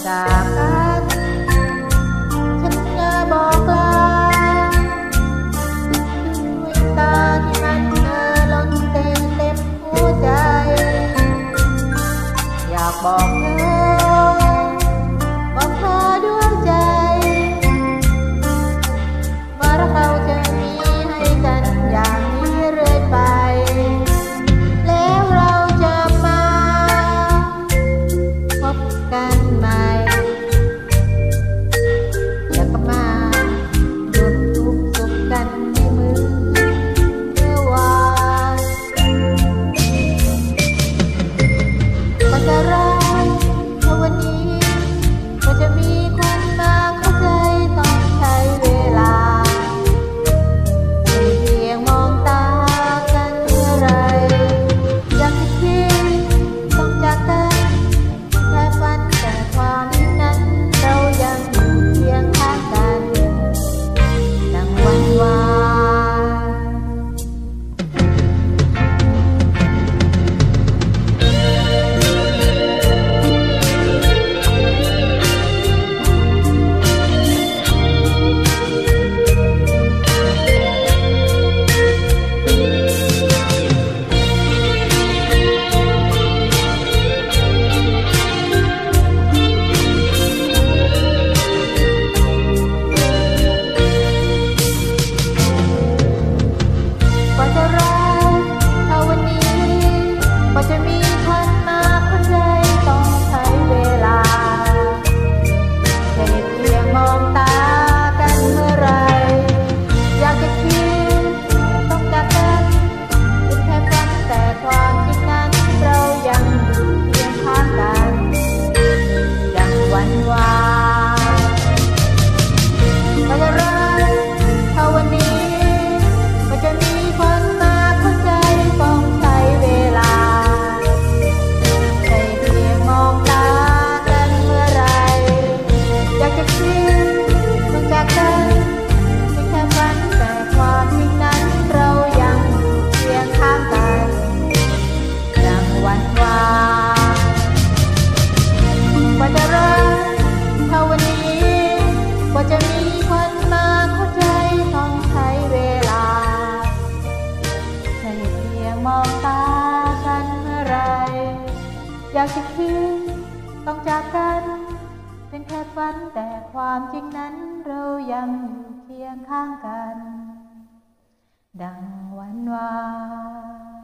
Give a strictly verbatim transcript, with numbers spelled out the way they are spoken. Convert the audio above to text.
จากกันฉันจะบอกลาด้วยตาที่มันเอ่อล้นเต็มเต็มหัวใจอยากบอกเธอบอกเธอด้วยใจว่ารักเราจะมีให้กันอย่างนี้เรื่อยไปแล้วเราจะมาพบกันใหม่อยากกลับมาร่วมทุกข์สุขกันในมือเมื่อวานก็จะรักเธอวันนี้ก็จะมีคนมาเข้าใจต้องใช้เวลาเพียงมองตากันเมื่อไรอยากจะคิดต้องจากกันแค่ฝันแต่ความนั้นเรายังอยู่เคียงข้างกันดังวันวานกว่าจะรักเท่าวันนี้กว่าจะมีคนมาเข้าใจต้องใช้เวลาแค่เพียงมองตากันเมื่อไรอยากจะคิดต้องจากกันเป็นแค่ฝันแต่ความจริงนั้นเรายังอยู่เคียงข้างกันดังวันวานกว่าจะรักเท่าวันนี้ก็จะมีคนมาเข้าใจต้องใช้เวลาแค่เพียงมองตากันเมื่อไรอยากจะคิดต้องจากกันเป็นแค่ฝันแต่ความจริงนั้นเรายังอยู่เคียงข้างกันดังวันวานกว่าจะรักเท่าวันนี้กว่าจะมีคนมาเข้าใจต้องใช้เวลาแค่เพียงมองตากันเมื่อไรอยากจะคิดต้องจากกันเป็นแค่ฝันแต่ความจริงนั้นเรายังอยู่เคียงข้างกันดังวันวาน